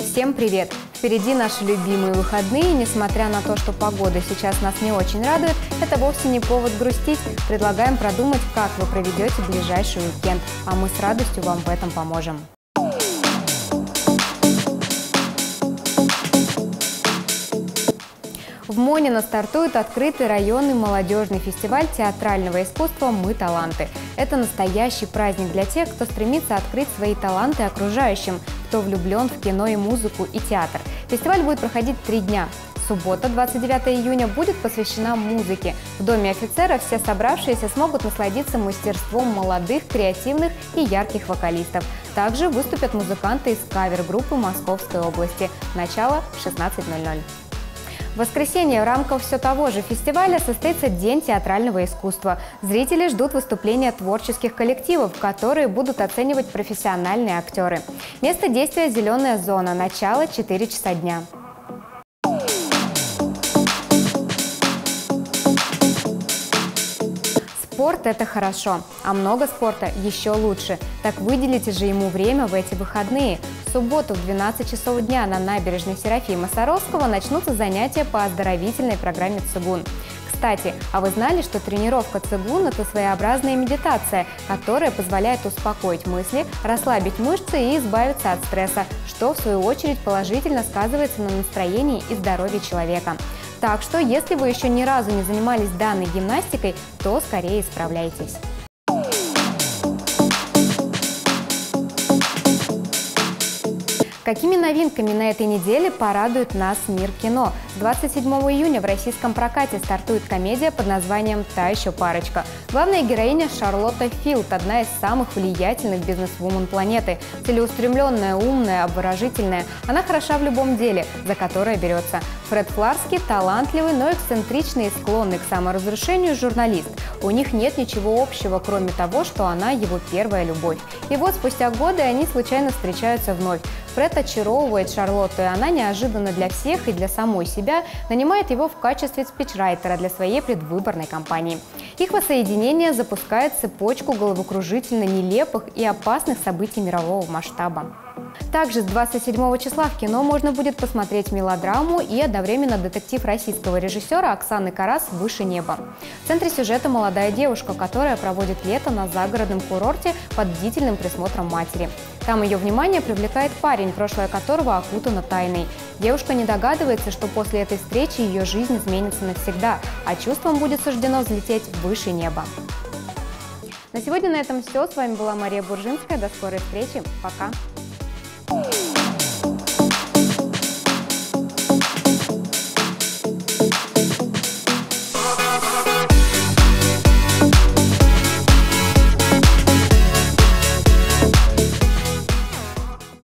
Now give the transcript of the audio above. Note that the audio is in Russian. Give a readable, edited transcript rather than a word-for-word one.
Всем привет! Впереди наши любимые выходные. Несмотря на то, что погода сейчас нас не очень радует, это вовсе не повод грустить. Предлагаем продумать, как вы проведете ближайший уикенд, а мы с радостью вам в этом поможем. В Монино стартует открытый районный молодежный фестиваль театрального искусства «Мы таланты». Это настоящий праздник для тех, кто стремится открыть свои таланты окружающим, кто влюблен в кино и музыку и театр. Фестиваль будет проходить 3 дня. Суббота, 29 июня, будет посвящена музыке. В Доме офицера все собравшиеся смогут насладиться мастерством молодых, креативных и ярких вокалистов. Также выступят музыканты из кавер-группы Московской области. Начало 16:00. В воскресенье в рамках все того же фестиваля состоится День театрального искусства. Зрители ждут выступления творческих коллективов, которые будут оценивать профессиональные актеры. Место действия – зеленая зона. Начало 4 часа дня. Спорт – это хорошо, а много спорта – еще лучше. Так выделите же ему время в эти выходные. В субботу в 12 часов дня на набережной Серафима Саровского начнутся занятия по оздоровительной программе цигун. Кстати, а вы знали, что тренировка цигун – это своеобразная медитация, которая позволяет успокоить мысли, расслабить мышцы и избавиться от стресса, что в свою очередь положительно сказывается на настроении и здоровье человека. Так что, если вы еще ни разу не занимались данной гимнастикой, то скорее исправляйтесь. Какими новинками на этой неделе порадует нас мир кино? 27 июня в российском прокате стартует комедия под названием «Та еще парочка». Главная героиня Шарлотта Филд, одна из самых влиятельных бизнес-вумен планеты. Целеустремленная, умная, обворожительная. Она хороша в любом деле, за которое берется. Фред Фларский – талантливый, но эксцентричный и склонный к саморазрушению журналист. У них нет ничего общего, кроме того, что она его первая любовь. И вот спустя годы они случайно встречаются вновь. Фред очаровывает Шарлотту, и она неожиданно для всех и для самой себя нанимает его в качестве спичрайтера для своей предвыборной кампании. Их воссоединение запускает цепочку головокружительно нелепых и опасных событий мирового масштаба. Также с 27 числа в кино можно будет посмотреть мелодраму и одновременно детектив российского режиссера Оксаны Карас «Выше неба». В центре сюжета молодая девушка, которая проводит лето на загородном курорте под бдительным присмотром матери. Там ее внимание привлекает парень, прошлое которого окутано тайной. Девушка не догадывается, что после этой встречи ее жизнь изменится навсегда, а чувствам будет суждено взлететь выше неба. На сегодня на этом все. С вами была Мария Буржинская. До скорой встречи. Пока.